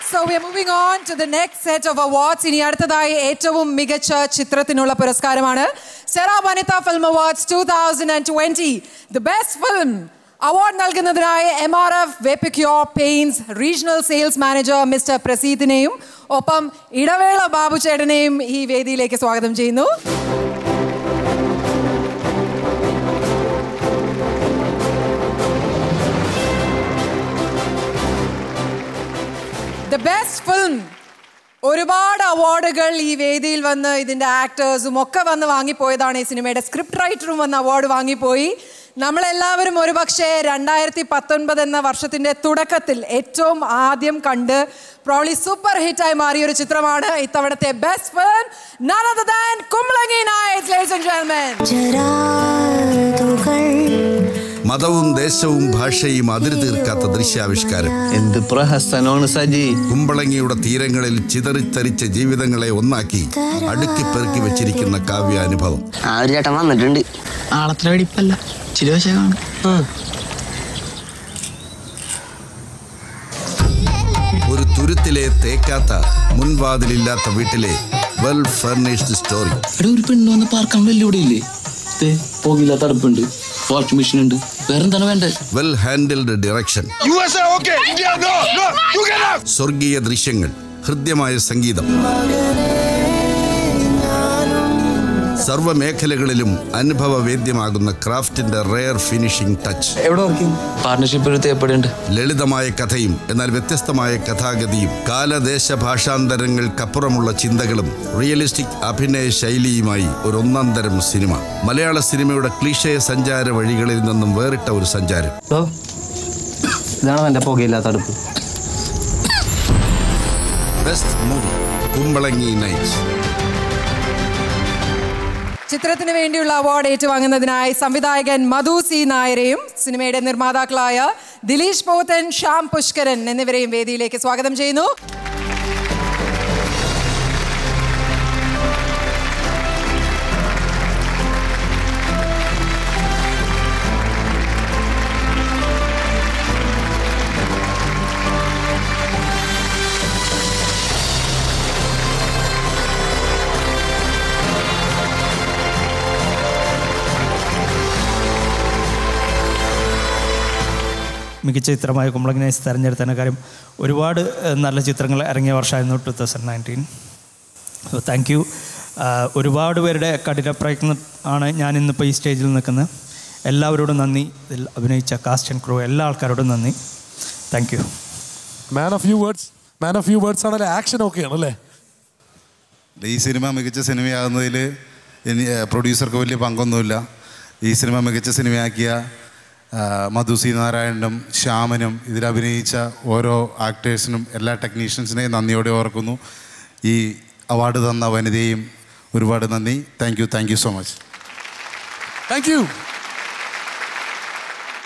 So we are moving on to the next set of awards. ഇനി അടുത്തതായി ഏറ്റവും മികച്ച ചിത്രത്തിനുള്ള പുരസ്കാരമാണ് Sera Vanitha film awards 2020. The best film award നൽകുന്നതിനായി MRF Vepicure Paints regional sales manager mister പ്രസീദിനെയും ഒപ്പം ഇടവേള ബാബു ചേട്ടനെയും ഈ വേദിയിലേക്ക് സ്വാഗതം ചെയ്യുന്നു. The best film. ഒരുപാട് അവാർഡുകൾ ഈ വേദിയിൽ വന്ന് ഇതിൻ്റെ ആക്ടേഴ്സും ഒക്കെ വന്ന് വാങ്ങിപ്പോയതാണ്. ഈ സിനിമയുടെ സ്ക്രിപ്റ്റ് റൈറ്ററും വന്ന് അവാർഡ് വാങ്ങിപ്പോയി. നമ്മളെല്ലാവരും ഒരുപക്ഷെ 2019 എന്ന വർഷത്തിൻ്റെ തുടക്കത്തിൽ ഏറ്റവും ആദ്യം കണ്ട് പ്രോബ്ലി സൂപ്പർ ഹിറ്റായി മാറിയൊരു ചിത്രമാണ് ഇത്തവണത്തെ best film, none other than Kumbalangi nights, ladies and gentlemen. മതവും ദേശവും ഭാഷയും അതിര് തീർക്കാത്ത ദൃശ്യാവിഷ്കാരം. എന്ത് പ്രഹസനമാണ് സജി. കുമ്പളങ്ങിയുടെ തീരങ്ങളിൽ ചിതറിത്തരിച്ച ജീവിതങ്ങളെ ഒന്നാക്കി അടുക്കി പെറുക്കി വെച്ചിരിക്കുന്ന കാവ്യാനുഭവം. ഒരു ചേട്ടൻ വന്നിട്ടുണ്ട്. ആളത്ര വെടിപ്പല്ല, ചിരിവശമാണ്. ഒരു തുരുത്തിലെ തേക്കാത്ത മുൻവാതിലില്ലാത്ത വീട്ടിലെ വെൽ ഫർണിഷ്ഡ് സ്റ്റോറി. ഒരു പെണ്ണ് വന്ന് പാർക്കാൻ വെല്ലുവിടിയില്ലേ? പോകില്ല, തടുപ്പുണ്ട്, വാഷിംഗ് മെഷീൻ ഉണ്ട്, വേറെന്താണ് വേണ്ടത്? വെൽ ഹാൻഡിൽഡ് ഡയറക്ഷൻ, സ്വർഗീയ ദൃശ്യങ്ങൾ, ഹൃദ്യമായ സംഗീതം, സർവ്വമേഖലകളിലും അനുഭവവേദ്യമാകുന്ന ക്രാഫ്റ്റിന്റെ റെയർ ഫിനിഷിംഗ് ടച്ച്. പാർട്ണർഷിപ്പ് ലളിതമായ കഥയും എന്നാൽ വ്യത്യസ്തമായ കഥാഗതിയും കാലദേശ ഭാഷാന്തരങ്ങൾക്കപ്പുറമുള്ള ചിന്തകളും റിയലിസ്റ്റിക് അഭിനയ ശൈലിയുമായി ഒരു ഒന്നാന്തരം സിനിമ. മലയാള സിനിമയുടെ ക്ലീഷേ സഞ്ചാര വഴികളിൽ നിന്നും വേറിട്ട ഒരു സഞ്ചാരം. ഇതാണ് എന്റെ പുകയില്ലാത്ത അടുപ്പ്. Best movie Kumbalangi nights. ചിത്രത്തിന് വേണ്ടിയുള്ള അവാർഡ് ഏറ്റുവാങ്ങുന്നതിനായി സംവിധായകൻ മധു സി നായരെയും സിനിമയുടെ നിർമ്മാതാക്കളായ ദിലീഷ് പോത്തൻ, ശ്യാം പുഷ്കരൻ എന്നിവരെയും വേദിയിലേക്ക് സ്വാഗതം ചെയ്യുന്നു. മികച്ച ചിത്രമായ കുംബ്ലങ്ങി നൈറ്റ്സ് തിരഞ്ഞെടുത്തതിന് കാര്യം ഒരുപാട് നല്ല ചിത്രങ്ങൾ ഇറങ്ങിയ വർഷമായിരുന്നു 2019. So thank you. ഒരുപാട് പേരുടെ കഠിന പ്രയത്നം ആണ് ഞാൻ ഇന്നിപ്പോൾ ഈ സ്റ്റേജിൽ നിൽക്കുന്നത്. എല്ലാവരോടും നന്ദി. ഇതിൽ അഭിനയിച്ച കാസ്റ്റ് ആൻഡ് ക്രൂ എല്ലാ ആൾക്കാരോടും നന്ദി. Thank you. Man of you words ആണല്ലേ? ആക്ഷൻ ഓക്കെ ആണല്ലേ? ഈ സിനിമ മികച്ച സിനിമയാകുന്നതിൽ പ്രൊഡ്യൂസർക്ക് വലിയ പങ്കൊന്നുമില്ല. ഈ സിനിമ മികച്ച സിനിമയാക്കിയ മധു സി നാരായണനും ശ്യാമനും ഇതിലഭിനയിച്ച ഓരോ ആക്ടേഴ്സിനും എല്ലാ ടെക്നീഷ്യൻസിനെയും നന്ദിയോടെ ഓർക്കുന്നു. ഈ അവാർഡ് തന്ന വനിതയും ഒരുപാട് നന്ദി. Thank you so much. Thank U.